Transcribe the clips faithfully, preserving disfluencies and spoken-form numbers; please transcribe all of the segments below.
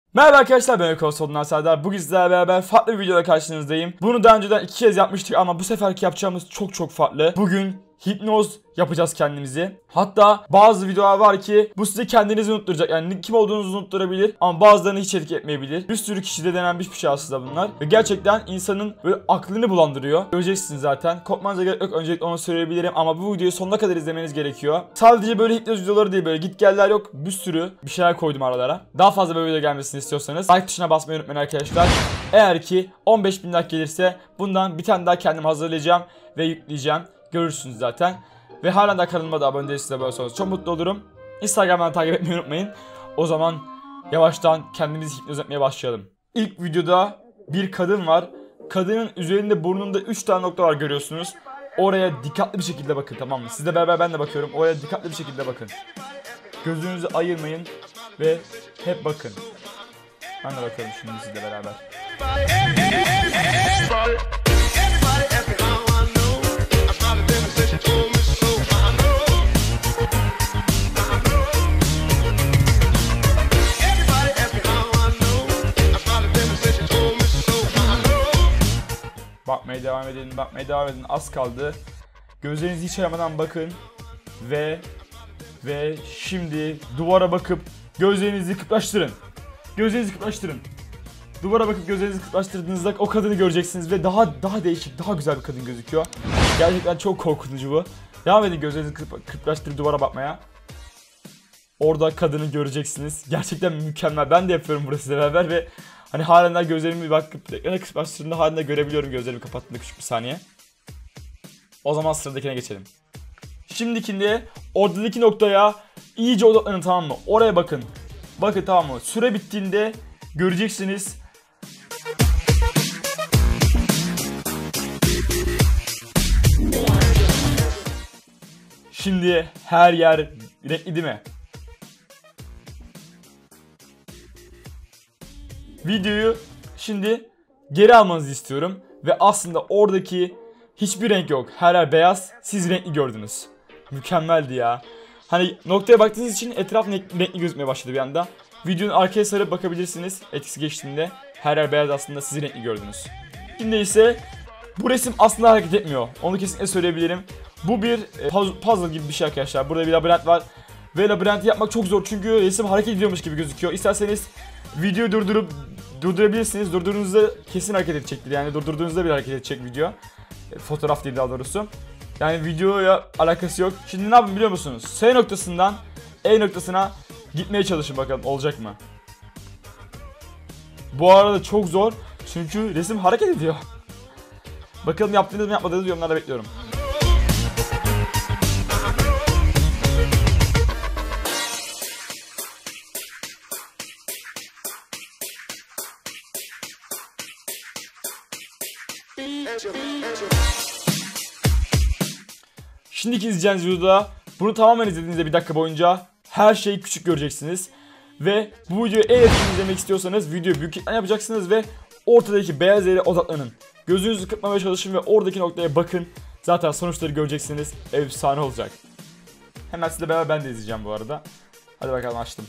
Merhaba arkadaşlar, ben Ekosod'dan Serdar. Bugün sizlerle beraber farklı bir videoda karşınızdayım. Bunu daha önceden iki kez yapmıştık ama bu seferki yapacağımız çok çok farklı. Bugün hipnoz yapacağız kendimizi. Hatta bazı videolar var ki bu size kendinizi unutturacak. Yani kim olduğunuzu unutturabilir ama bazılarını hiç etki etmeyebilir. Bir sürü kişide denenmiş bir şey aslında bunlar. Ve gerçekten insanın böyle aklını bulandırıyor. Göreceksiniz zaten. Korkmanıza gerek yok. Öncelikle onu söyleyebilirim ama bu videoyu sonuna kadar izlemeniz gerekiyor. Sadece böyle hipnoz videoları değil, böyle git geller yok. Bir sürü bir şeyler koydum aralara. Daha fazla böyle video gelmesini istiyorsanız like tuşuna basmayı unutmayın arkadaşlar. Eğer ki on beş bin like gelirse bundan bir tane daha kendim hazırlayacağım ve yükleyeceğim. Görürsünüz zaten. Ve hala da kanalıma da abone değilseniz böyle olsanız çok mutlu olurum. Instagram'dan takip etmeyi unutmayın. O zaman yavaştan kendimizi hipnoz etmeye başlayalım. İlk videoda bir kadın var. Kadının üzerinde burnunda üç tane nokta var, görüyorsunuz. Oraya dikkatli bir şekilde bakın, tamam mı? Sizle beraber ben de bakıyorum. Oraya dikkatli bir şekilde bakın. Gözünüzü ayırmayın ve hep bakın. Ben de bakıyorum şimdi sizle beraber. Bakmaya devam edin, bakmaya devam edin. Az kaldı. Gözlerinizi hiç ayırmadan bakın. Ve ve şimdi duvara bakıp gözlerinizi kıplaştırın. Gözlerinizi kıplaştırın. Duvara bakıp gözlerinizi kıplaştırdığınızda o kadını göreceksiniz ve daha daha değişik, daha güzel bir kadın gözüküyor. Gerçekten çok korkutucu bu. Devam edin gözlerinizi kıp kıplaştırıp duvara bakmaya. Orada kadını göreceksiniz. Gerçekten mükemmel. Ben de yapıyorum burası beraber ve hani halen daha gözlerimi bakıp ekrana kıplaştırdığımda halen daha görebiliyorum, gözlerimi kapattığımda küçük bir saniye. O zaman sıradakine geçelim. Şimdikinde oradaki noktaya iyice odaklanın, tamam mı? Oraya bakın. Bakın, tamam mı? Süre bittiğinde göreceksiniz. Şimdi her yer renkli değil mi? Videoyu şimdi geri almanızı istiyorum ve aslında oradaki hiçbir renk yok. Her yer beyaz. Siz renkli gördünüz. Mükemmeldi ya. Hani noktaya baktığınız için etraf renkli gözükmeye başladı bir anda. Videonun arkaya sarıp bakabilirsiniz. Etkisi geçtiğinde her yer beyaz, aslında siz renkli gördünüz. Şimdi ise bu resim aslında hareket etmiyor. Onu kesinlikle söyleyebilirim. Bu bir puzzle gibi bir şey arkadaşlar. Burada bir labirent var. Ve labirenti yapmak çok zor çünkü resim hareket ediyormuş gibi gözüküyor. İsterseniz videoyu durdurup durdurabilirsiniz. Durdurduğunuzda kesin hareket edecektir. Yani durdurduğunuzda bir hareket edecek video. Fotoğraf değil daha doğrusu. Yani videoya alakası yok. Şimdi ne yapın biliyor musunuz? S noktasından E noktasına gitmeye çalışın, bakalım olacak mı? Bu arada çok zor çünkü resim hareket ediyor. Bakalım yaptığınız mı yapmadığınız yorumlarda bekliyorum. Şimdiki izleyeceğiniz videoda bunu tamamen izlediğinizde bir dakika boyunca her şeyi küçük göreceksiniz. Ve bu videoyu en yakın izlemek istiyorsanız videoyu büyük ekran yapacaksınız ve ortadaki beyaz yere odaklanın. Gözünüzü kırpmamaya çalışın ve oradaki noktaya bakın. Zaten sonuçları göreceksiniz. Efsane olacak. Hemen sizle beraber ben de izleyeceğim bu arada. Hadi bakalım, açtım.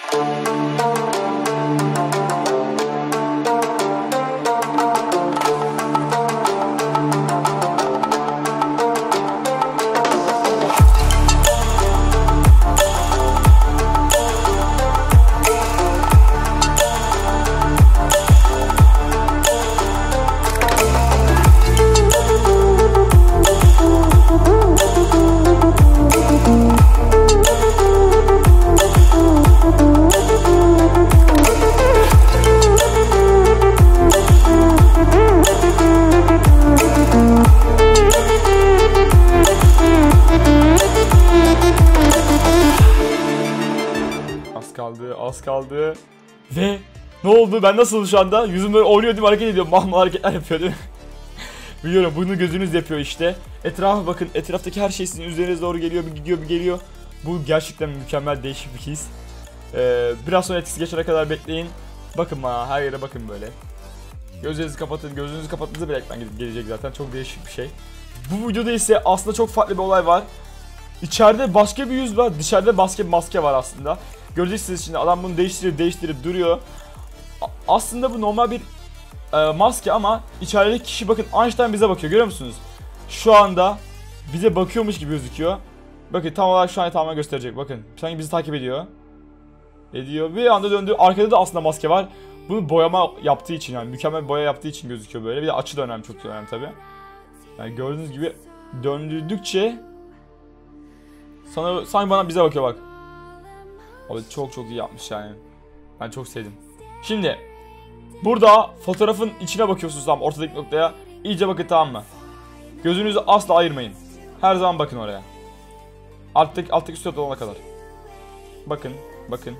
kaldı, az kaldı. Ve ne oldu? Ben nasıl şu anda? Yüzüm böyle oynuyor değil mi? Hareket ediyor. Mahmur hareketler yapıyor değil mi? Biliyorum, bunu gözünüz yapıyor işte. Etrafa bakın. Etraftaki her şey sizin üzerinize doğru geliyor. Bir gidiyor, bir geliyor. Bu gerçekten mükemmel, değişik bir his. Ee, biraz sonra etkisi geçene kadar bekleyin. Bakın bana, her yere bakın böyle. Gözlerinizi kapatın. Gözünüzü kapattığınızda bir ekran gelecek zaten. Çok değişik bir şey. Bu videoda ise aslında çok farklı bir olay var. İçeride başka bir yüz var, dışarıda başka bir maske var aslında. Göreceksiniz şimdi, adam bunu değiştirip değiştirip duruyor. aslında bu normal bir e, maske ama içerideki kişi bakın Einstein bize bakıyor, görüyor musunuz? Şu anda bize bakıyormuş gibi gözüküyor. Bakın tam olarak şu an tamamen gösterecek, bakın. Sanki bizi takip ediyor. Ediyor. Bir anda döndü. Arkada da aslında maske var. Bunu boyama yaptığı için, yani mükemmel boya yaptığı için gözüküyor böyle. Bir de açı da önemli, çok önemli tabi. Yani gördüğünüz gibi döndürdükçe sana, sanki bana bize bakıyor bak. Abi çok çok iyi yapmış yani. Ben çok sevdim. Şimdi burada fotoğrafın içine bakıyorsunuz, tamam, ortadaki noktaya. İyice bakın, tamam mı? Gözünüzü asla ayırmayın. Her zaman bakın oraya. Alttaki, alttaki üstü olana kadar. Bakın, bakın.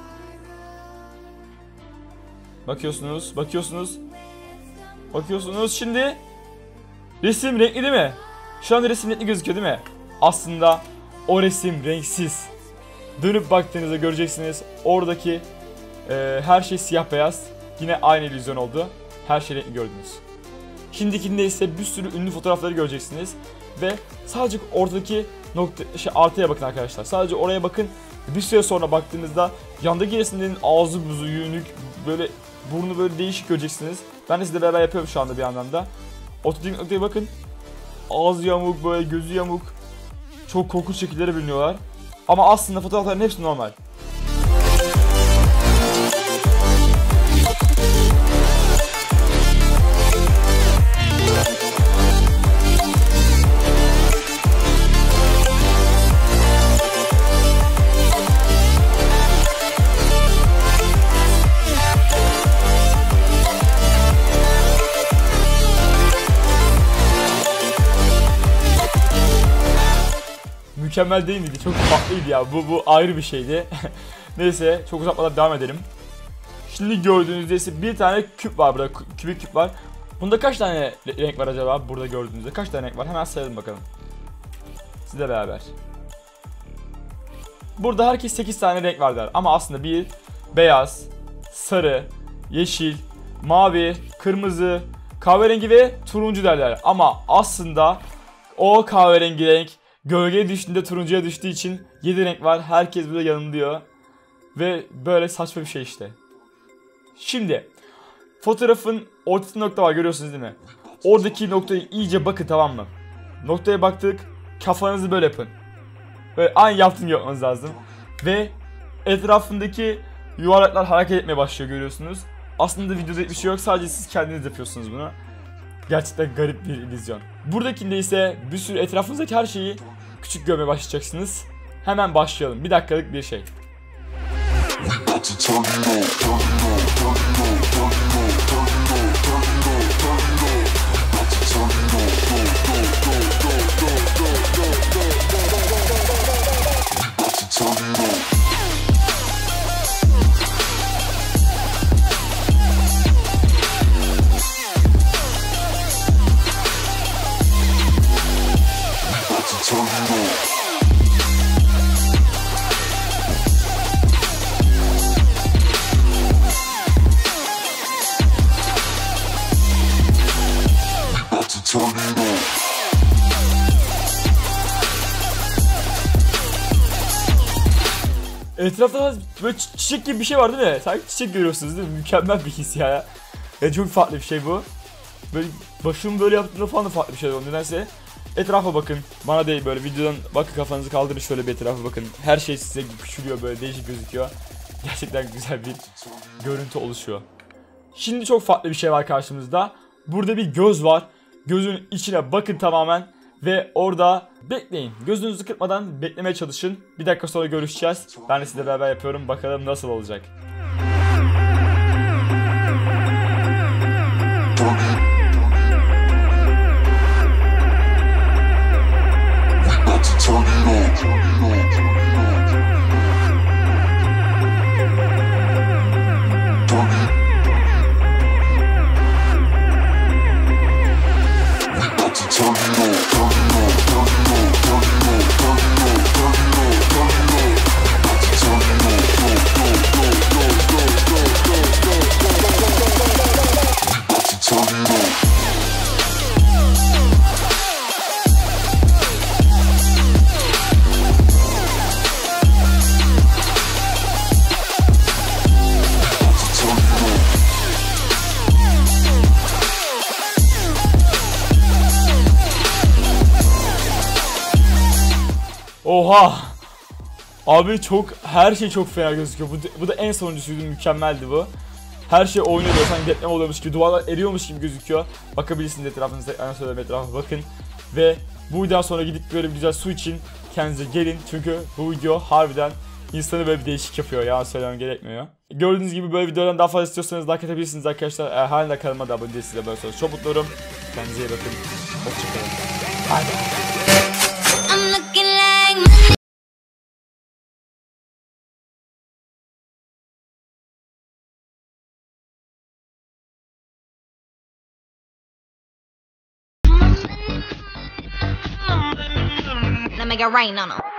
Bakıyorsunuz, bakıyorsunuz. Bakıyorsunuz. Şimdi resim renkli değil mi? Şu anda resim renkli gözüküyor değil mi? Aslında o resim renksiz. Dönüp baktığınızda göreceksiniz oradaki e, her şey siyah beyaz. Yine aynı illüzyon oldu. Her şey renkli gördünüz. Şimdikinde ise bir sürü ünlü fotoğrafları göreceksiniz. Ve sadece ortadaki nokta, şey, artıya bakın arkadaşlar. Sadece oraya bakın. Bir süre sonra baktığınızda yandaki resimlerin ağzı buzu, yünük, böyle burnu böyle değişik göreceksiniz. Ben de sizle beraber yapıyorum şu anda bir yandan da. Ortadaki noktaya bakın. Ağzı yamuk, böyle gözü yamuk. Çok korkunç şekillere bürünüyorlar. Ama aslında fotoğrafların hepsi normal. Mükemmel değil miydi? Çok farklıydı ya. Bu bu ayrı bir şeydi. Neyse, çok uzatmadan devam edelim. Şimdi gördüğünüzde ise bir tane küp var burada. Kübik küp var. Bunda kaç tane renk var acaba? Burada gördüğünüzde kaç tane renk var? Hemen sayalım bakalım. Sizle beraber. Burada herkes sekiz tane renk var der. Ama aslında bir beyaz, sarı, yeşil, mavi, kırmızı, kahverengi ve turuncu derler. Ama aslında o kahverengi renk gölgeye düştüğünde turuncuya düştüğü için yedi renk var. Herkes burada yanılıyor. Ve böyle saçma bir şey işte. Şimdi fotoğrafın ortasında nokta var, görüyorsunuz değil mi? Oradaki noktayı iyice bakın, tamam mı? Noktaya baktık. Kafanızı böyle yapın. Böyle aynı yaptığım yapmanız lazım. Ve etrafındaki yuvarlaklar hareket etmeye başlıyor, görüyorsunuz. Aslında videoda bir şey yok. Sadece siz kendiniz yapıyorsunuz bunu. Gerçekten garip bir illüzyon. Buradakinde ise bir sürü etrafınızdaki her şeyi küçük görmeye başlayacaksınız. Hemen başlayalım. Bir dakikalık bir şey. Etrafta böyle çiçek gibi bir şey var değil mi? Sanki çiçek görüyorsunuz değil mi? Mükemmel bir his ya. Yani çok farklı bir şey bu. Böyle başımı böyle yaptığımda falan da farklı bir şey oldu nedense. Etrafa bakın. Bana değil, böyle videodan bakın, kafanızı kaldırın şöyle bir etrafa bakın. Her şey size küçülüyor, böyle değişik gözüküyor. Gerçekten güzel bir görüntü oluşuyor. Şimdi çok farklı bir şey var karşımızda. Burada bir göz var. Gözün içine bakın tamamen. Ve orada bekleyin. Gözünüzü kırpmadan beklemeye çalışın. Bir dakika sonra görüşeceğiz. Ben de sizle beraber yapıyorum. Bakalım nasıl olacak. Oha. Abi çok, her şey çok fena gözüküyor. Bu, bu da en sonuncusuydu, mükemmeldi bu. Her şey oynuyor, sanki deprem oluyormuş gibi, duvarlar eriyormuş gibi gözüküyor. Bakabilirsiniz etrafınızda, ana söyleme etrafa bakın. Ve bu videodan sonra gidip böyle bir güzel su için kendinize gelin. Çünkü bu video harbiden insanı böyle bir değişik yapıyor, ya söylemem gerekmiyor. Gördüğünüz gibi böyle videolardan daha fazla istiyorsanız like atabilirsiniz arkadaşlar. Eğer hala kanalıma da abone değilseniz de böyle olursanız çok mutlu olurum. Kendinize iyi bakın. Hoşçakalın. Bye bye. Let me get rain on them.